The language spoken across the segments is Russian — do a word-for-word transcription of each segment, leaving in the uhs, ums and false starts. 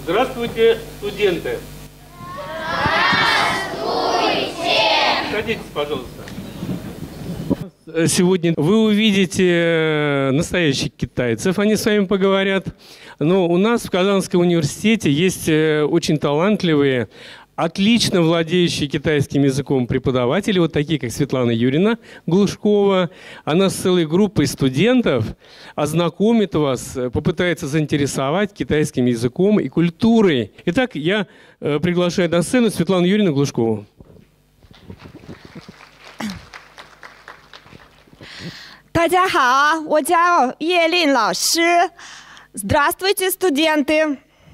Здравствуйте, студенты! Здравствуйте! Садитесь, пожалуйста. Сегодня вы увидите настоящих китайцев, они с вами поговорят. Но у нас в Казанском университете есть очень талантливые, отлично владеющие китайским языком преподаватели, вот такие, как Светлана Юрьевна Глушкова. Она с целой группой студентов ознакомит вас, попытается заинтересовать китайским языком и культурой. Итак, я приглашаю на сцену Светлану Юрьевну Глушкову. Здравствуйте, студенты!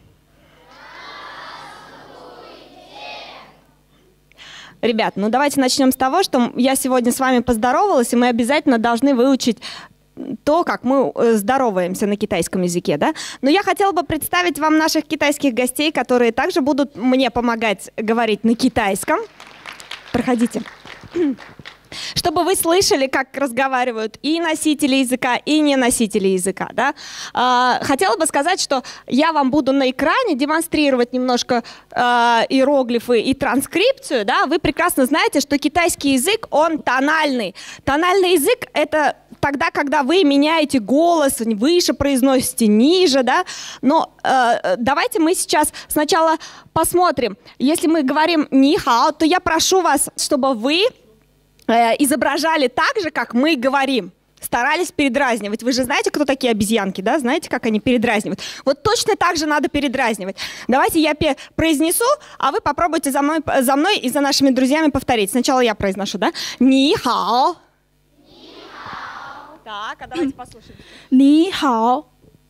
Ребят, ну давайте начнем с того, что я сегодня с вами поздоровалась, и мы обязательно должны выучить то, как мы здороваемся на китайском языке, да? Но я хотела бы представить вам наших китайских гостей, которые также будут мне помогать говорить на китайском. Проходите. Чтобы вы слышали, как разговаривают и носители языка, и не носители языка. Да? А, хотела бы сказать, что я вам буду на экране демонстрировать немножко а, иероглифы и транскрипцию. Да? Вы прекрасно знаете, что китайский язык, он тональный. Тональный язык — это тогда, когда вы меняете голос, выше произносите, ниже. Да? Но а, давайте мы сейчас сначала посмотрим. Если мы говорим «ни хао», то я прошу вас, чтобы вы изображали так же, как мы говорим. Старались передразнивать. Вы же знаете, кто такие обезьянки, да? Знаете, как они передразнивают? Вот точно так же надо передразнивать. Давайте я произнесу, а вы попробуйте за мной, за мной и за нашими друзьями повторить. Сначала я произношу, да? Ни хао. Ни хао. Так, а давайте послушаем. Ни хао.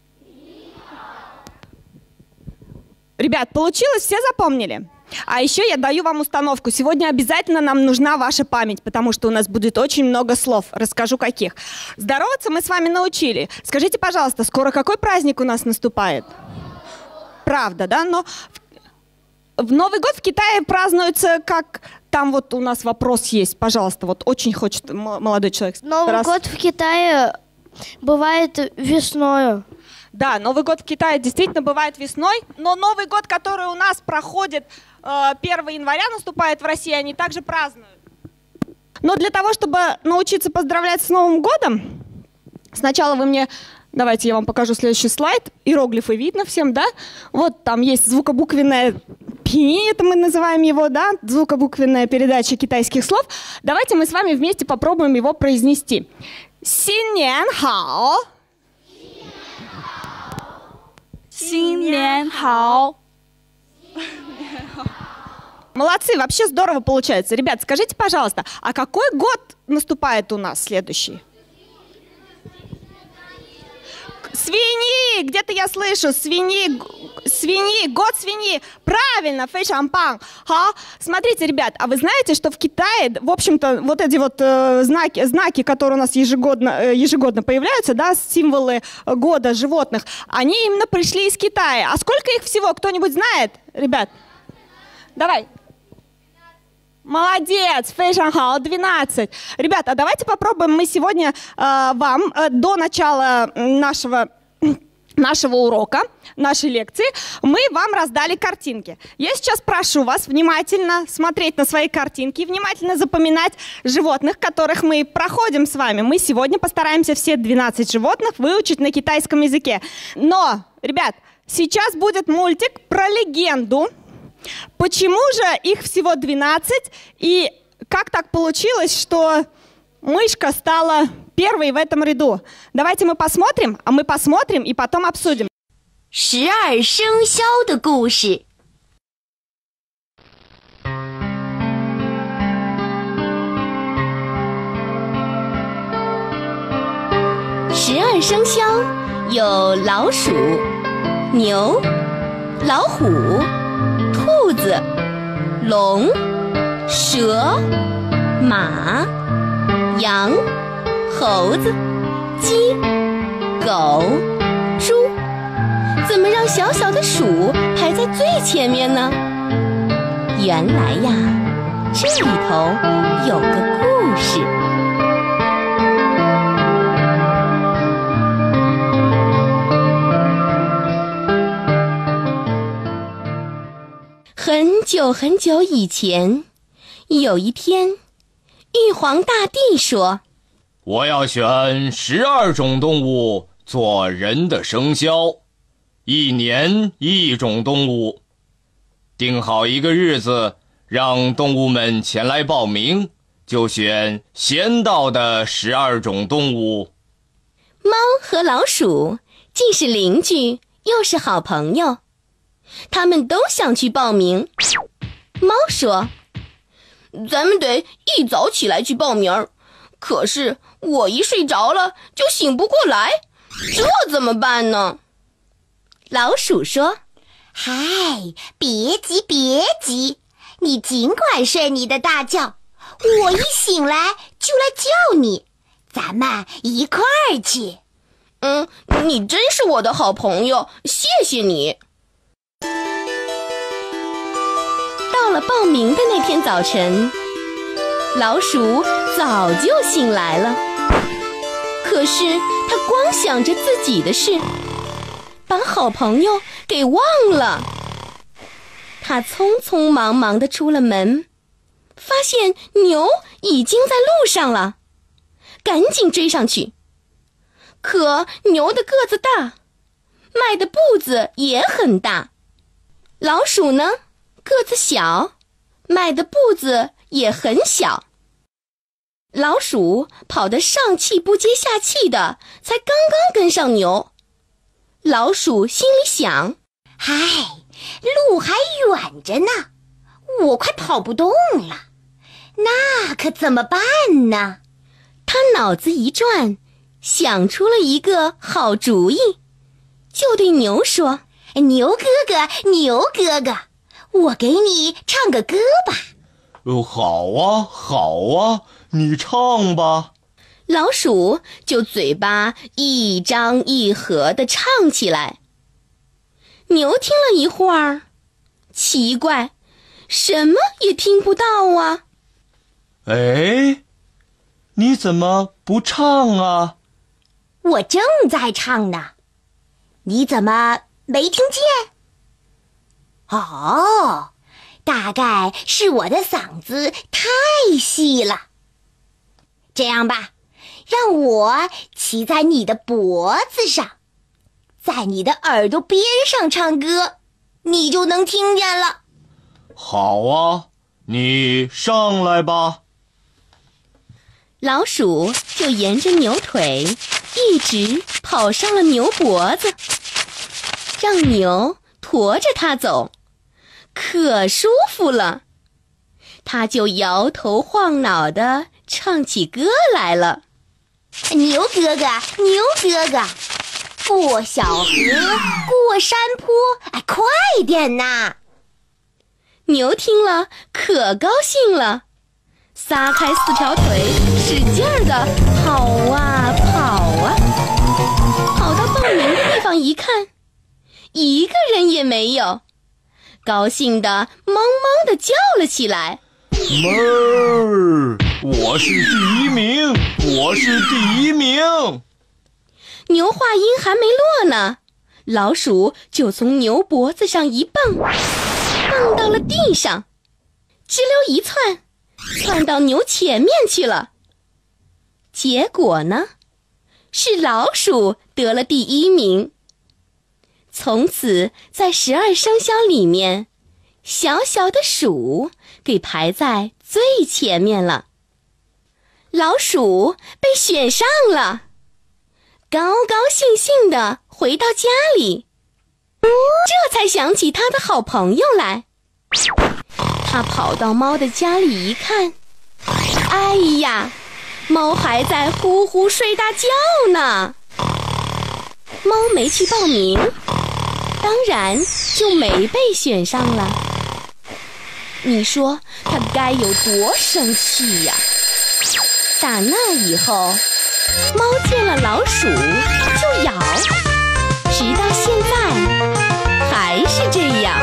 Ребят, получилось? Все запомнили? А еще я даю вам установку. Сегодня обязательно нам нужна ваша память, потому что у нас будет очень много слов. Расскажу, каких. Здороваться мы с вами научили. Скажите, пожалуйста, скоро какой праздник у нас наступает? Правда, да? Но в Новый год в Китае празднуется как... Там вот у нас вопрос есть. Пожалуйста, вот очень хочет молодой человек. Новый Раз. год в Китае бывает весною. Да, Новый год в Китае действительно бывает весной, но Новый год, который у нас проходит э, первого января, наступает в России, они также празднуют. Но для того, чтобы научиться поздравлять с Новым годом, сначала вы мне... Давайте я вам покажу следующий слайд. Иероглифы видно всем, да? Вот там есть звукобуквенная пи, это мы называем его, да? Звукобуквенная передача китайских слов. Давайте мы с вами вместе попробуем его произнести. Син Нян Хао. Син Нян Хао. Молодцы, вообще здорово получается. Ребят, скажите, пожалуйста, а какой год наступает у нас следующий? Свиньи! Где-то я слышу. Свиньи, свиньи, год свиньи. Правильно, фэйшанпан. Ха. Смотрите, ребят, а вы знаете, что в Китае, в общем-то, вот эти вот э, знаки, знаки, которые у нас ежегодно, э, ежегодно появляются, да, символы года животных, они именно пришли из Китая. А сколько их всего, кто-нибудь знает, ребят? Давай. Молодец, фэйшанхао, двенадцать. Ребята, давайте попробуем мы сегодня э, вам э, до начала нашего, нашего урока, нашей лекции, мы вам раздали картинки. Я сейчас прошу вас внимательно смотреть на свои картинки и внимательно запоминать животных, которых мы проходим с вами. Мы сегодня постараемся все двенадцать животных выучить на китайском языке. Но, ребят, сейчас будет мультик про легенду. Почему же их всего двенадцать, и как так получилось, что мышка стала первой в этом ряду? Давайте мы посмотрим, а мы посмотрим и потом обсудим. 十二生肖的故事。十二生肖有老鼠、牛、老虎、兔子、龙、蛇、马、羊、猴子、鸡、狗、猪。怎么让小小的鼠排在最前面呢？原来呀，这里头有个故事。 很久很久以前，有一天，玉皇大帝说：“ 我要选十二种动物做人的生肖，一年一种动物。定好一个日子，让动物们前来报名，就选先到的十二种动物。” 猫和老鼠既是邻居，又是好朋友，他们都想去报名。猫说：“咱们得一早起来去报名，可是我一睡着了就醒不过来，这怎么办呢？”老鼠说：“ 嗨，别急别急，你尽管睡你的大觉，我一醒来就来叫你，咱们一块儿去。” 嗯，你真是我的好朋友，谢谢你。到了报名的那天早晨，老鼠早就醒来了，可是他光想着自己的事，把好朋友给忘了。他匆匆忙忙地出了门，发现牛已经在路上了，赶紧追上去。可牛的个子大，迈的步子也很大。老鼠呢，个子小，迈的步子也很小。老鼠跑得上气不接下气的，才刚刚跟上牛。老鼠心里想： 嗨，路还远着呢，我快跑不动了，那可怎么办呢？ 他脑子一转，想出了一个好主意，就对牛说：“ 牛哥哥，牛哥哥，我给你唱个歌吧。”“ 哦，好啊，好啊，你唱吧。” 老鼠就嘴巴一张一合地唱起来。牛听了一会儿，奇怪，什么也听不到啊。 哎，你怎么不唱啊？ 我正在唱呢，你怎么没听见？哦，大概是我的嗓子太细了。这样吧，让我骑在你的脖子上，在你的耳朵边上唱歌，你就能听见了。 好啊，你上来吧。 老鼠就沿着牛腿一直跑上了牛脖子，让牛驮着它走，可舒服了。它就摇头晃脑地唱起歌来了。 牛哥哥，牛哥哥，过小河，过山坡，哎，快点呐！ 牛听了可高兴了，撒开四条腿，使劲儿地跑啊跑啊，跑到报名的地方一看，一个人也没有，高兴地汪汪地叫了起来：“ 哞儿，我是第一名，我是第一名！” 牛话音还没落呢，老鼠就从牛脖子上一蹦，蹦到了地上，吱溜一窜，窜到牛前面去了。结果呢，是老鼠得了第一名。从此在十二生肖里面，小小的鼠给排在最前面了。老鼠被选上了，高高兴兴地回到家里，这才想起他的好朋友来。他跑到猫的家里一看，哎呀，猫还在呼呼睡大觉呢。猫没去报名，当然就没被选上了。你说他该有多生气呀？打那以后，猫见了老鼠就咬，直到现在还是这样。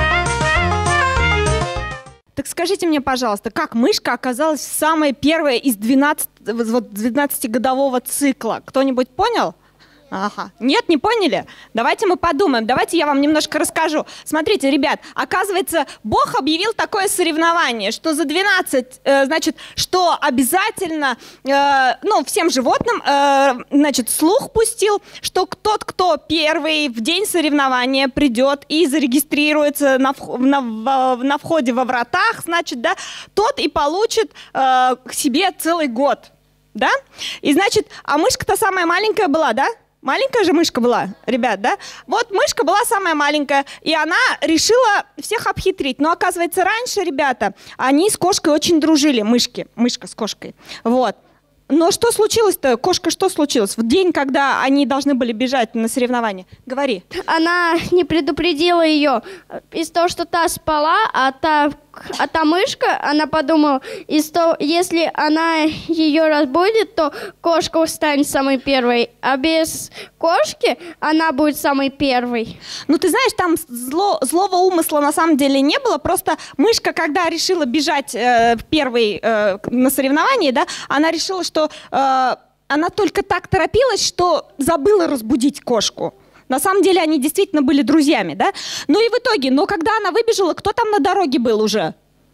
Так скажите мне, пожалуйста, как мышка оказалась самой первой из двенадцати, вот, двенадцатигодового цикла? Кто-нибудь понял? Ага. Нет, не поняли? Давайте мы подумаем. Давайте я вам немножко расскажу. Смотрите, ребят, оказывается, Бог объявил такое соревнование, что за двенадцать, э, значит, что обязательно, э, ну, всем животным, э, значит, слух пустил, что тот, кто первый в день соревнования придет и зарегистрируется на, вх- на, на входе во вратах, значит, да, тот и получит э, к себе целый год, да? И, значит, а мышка-то самая маленькая была, да? Маленькая же мышка была, ребят, да? Вот мышка была самая маленькая, и она решила всех обхитрить. Но, оказывается, раньше, ребята, они с кошкой очень дружили, мышки, мышка с кошкой, вот. Но что случилось-то? Кошка, что случилось? В день, когда они должны были бежать на соревнования. Говори. Она не предупредила ее из-за того, что та спала, а та, а та мышка, она подумала, из того, если она ее разбудит, то кошка станет самой первой, а без кошки она будет самой первой. Ну, ты знаешь, там зло, злого умысла на самом деле не было, просто мышка, когда решила бежать э, первой э, на соревновании, да, она решила, что э, она только так торопилась, что забыла разбудить кошку. На самом деле они действительно были друзьями, да? Ну и в итоге, но когда она выбежала, кто там на дороге был уже?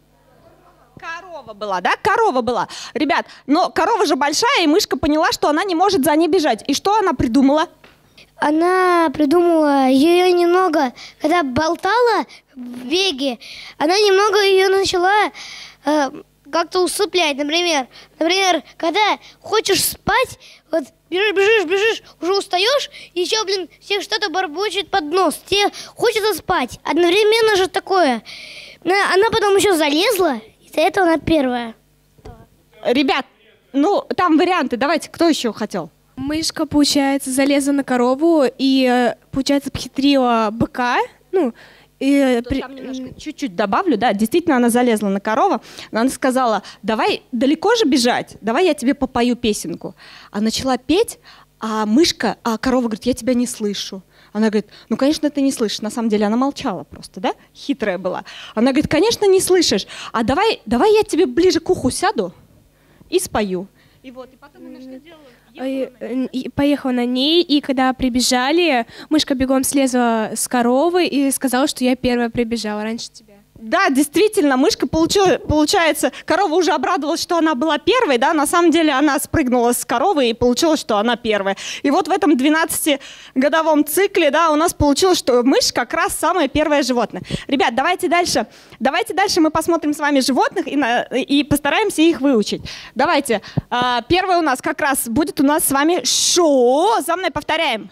Корова была, да? Корова была. Ребят, но корова же большая, и мышка поняла, что она не может за ней бежать. И что она придумала? Она придумала ее немного, когда болтала в беге, она немного ее начала э, как-то усыплять. Например, например, когда хочешь спать, вот бежишь, бежишь, бежишь, уже устаешь, и еще, блин, всех что-то бормочет под нос. Тебе хочется спать. Одновременно же такое. Она потом еще залезла, из-за этого она первая. Ребят, ну там варианты. Давайте, кто еще хотел? Мышка, получается, залезла на корову и, получается, обхитрила быка. Ну, и при... Там немножко чуть-чуть добавлю, да, действительно она залезла на корову, но она сказала, давай далеко же бежать, давай я тебе попою песенку. А начала петь, а мышка, а корова говорит, я тебя не слышу. Она говорит, ну, конечно, ты не слышишь. На самом деле она молчала просто, да, хитрая была. Она говорит, конечно, не слышишь, а давай, давай я тебе ближе к уху сяду и спою. И вот, и потом она что делала? И поехала на ней, и когда прибежали, мышка бегом слезла с коровы и сказала, что я первая прибежала раньше тебя. Да, действительно, мышка получила, получается, корова уже обрадовалась, что она была первой, да, на самом деле она спрыгнула с коровы и получилось, что она первая. И вот в этом двенадцатигодовом цикле, да, у нас получилось, что мышь как раз самое первое животное. Ребят, давайте дальше, давайте дальше мы посмотрим с вами животных и, на, и постараемся их выучить. Давайте, а, первое у нас как раз будет у нас с вами шу, за мной повторяем.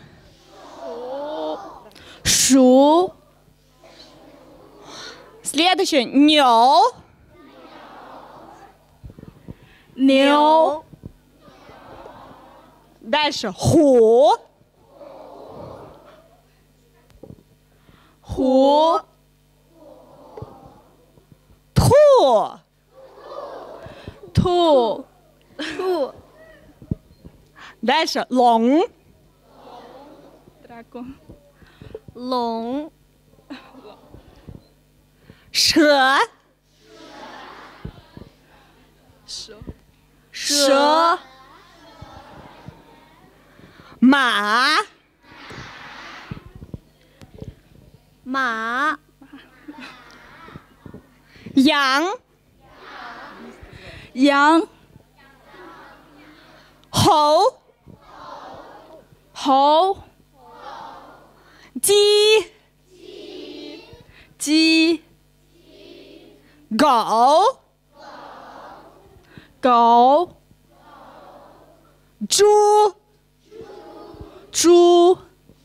Шу. Следующее. Нёл. Нёл. Дальше. Ху. Ху. Ту. Ту. Ту. Дальше. Лонг. Драку. Лонг. 蛇， 蛇， 蛇，马， 马， 羊， 羊， 猴， 猴， 鸡， 鸡， 狗， 狗， 猪， 猪。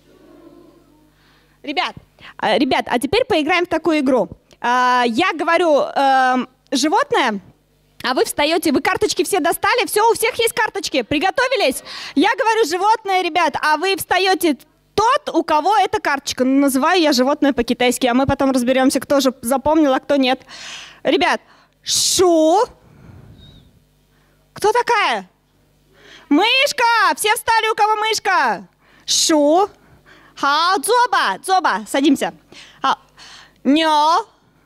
Ребят, э, ребят, а теперь поиграем в такую игру. А, я говорю э, животное, а вы встаете, вы карточки все достали, все, у всех есть карточки, приготовились? Я говорю животное, ребят, а вы встаете тот, у кого эта карточка. Называю я животное по-китайски, а мы потом разберемся, кто же запомнил, а кто нет. Ребят, шу. Кто такая? Мышка! Все встали, у кого мышка? Шу. Хао, зоба, зоба, садимся. Хао. Нё.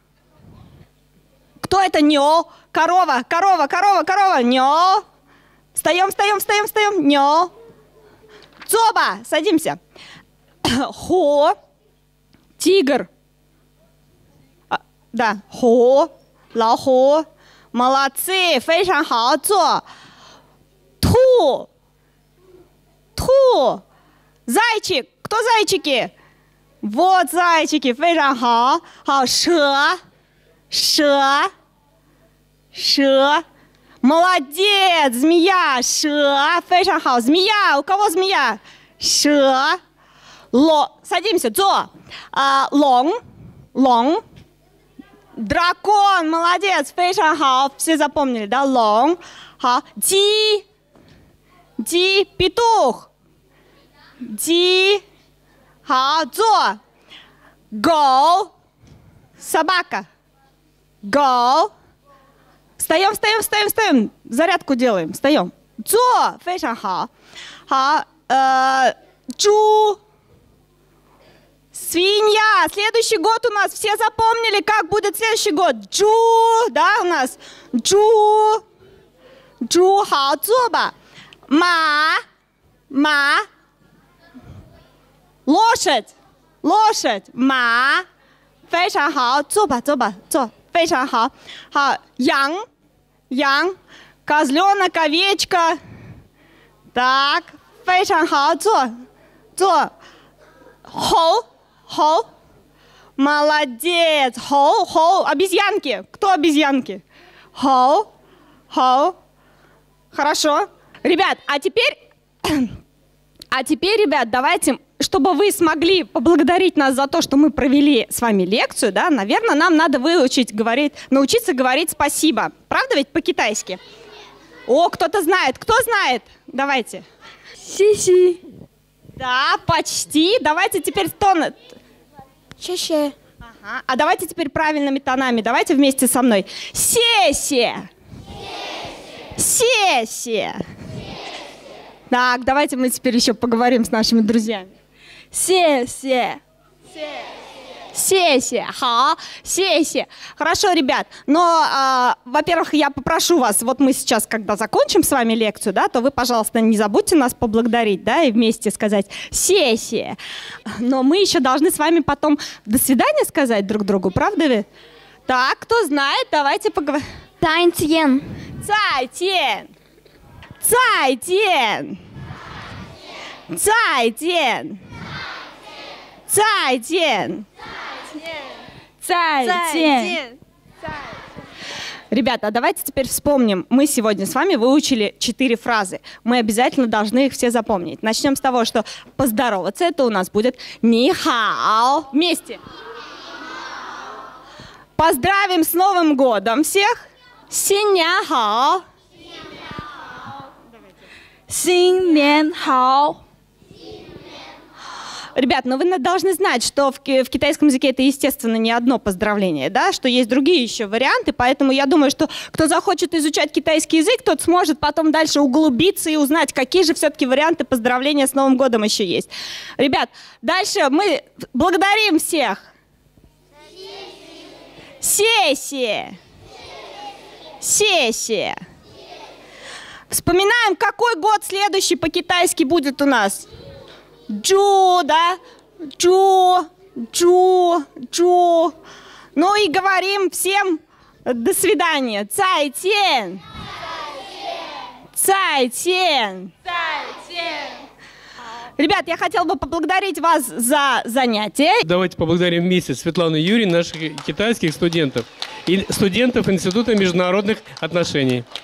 Кто это нё? Корова, корова, корова, корова. Нё. Встаем, встаем, встаем, встаем. Нё. Цоба, садимся. Хо, тигр. А, да, хо, лао хо. Молодцы, 非常好，做。兔，兔，зайчик, кто зайчики? Вот зайчики, 非常好。好，蛇，蛇，蛇。Молодец, змея, 蛇，非常好。Змея, у кого змея? 蛇。Ло, садимся, 坐。А, 龙，龙。Дракон, молодец, 非常好。Все запомнили, да? 龙。好，鸡，鸡，петух。鸡。好，坐。Go, собака. Go. Встаем, встаем, встаем, встаем. Зарядку делаем. Встаем. Цо. 非常好. 好. Э, чу. Свинья. Следующий год у нас. Все запомнили, как будет следующий год? Джу. Да, у нас? Джу. Джу. 好，坐吧. Ма. Ма. Лошадь. Лошадь. Ма. 非常好。坐吧，坐吧，坐。非常好. 好，羊。羊, козленок, овечка. Так, 非常好，坐，坐。猴,猴. Молодец, хо, хо. Обезьянки. Кто обезьянки? Хо, хо. Хорошо. Ребят, а теперь, а теперь, ребят, давайте, чтобы вы смогли поблагодарить нас за то, что мы провели с вами лекцию, да, наверное, нам надо выучить говорить, научиться говорить спасибо. Правда ведь по-китайски? О, кто-то знает. Кто знает? Давайте. Си-си. Да, почти. Давайте теперь тон. Ще-ще. Ага. А давайте теперь правильными тонами. Давайте вместе со мной. Се-се. Се-се. Так, давайте мы теперь еще поговорим с нашими друзьями. Се-се. Се-се. Ха. Се-се. Хорошо, ребят. Но, а, во-первых, я попрошу вас, вот мы сейчас, когда закончим с вами лекцию, да, то вы, пожалуйста, не забудьте нас поблагодарить, да, и вместе сказать се-се. Но мы еще должны с вами потом до свидания сказать друг другу, правда ведь? Так, кто знает, давайте поговорим. Тайнтьен. Цай-тен. Цай-тен. Цай-тен. Цай-тен. Цай-тен. Ребята, давайте теперь вспомним. Мы сегодня с вами выучили четыре фразы. Мы обязательно должны их все запомнить. Начнем с того, что поздороваться, это у нас будет «Ни-хао». Вместе. Поздравим с Новым годом всех. «Синь-ня-хао». Синь-ня-хао. Ребят, ну вы должны знать, что в, в китайском языке это, естественно, не одно поздравление, да, что есть другие еще варианты, поэтому я думаю, что кто захочет изучать китайский язык, тот сможет потом дальше углубиться и узнать, какие же все-таки варианты поздравления с Новым годом еще есть. Ребят, дальше мы благодарим всех. Се-се. Се-се. Вспоминаем, какой год следующий по-китайски будет у нас. Джу, да? Джу, джу, джу. Ну и говорим всем до свидания. Цай-тен. Цай-тен. Ребят, я хотела бы поблагодарить вас за занятие. Давайте поблагодарим вместе Светлану Юрьевну, наших китайских студентов и студентов Института международных отношений.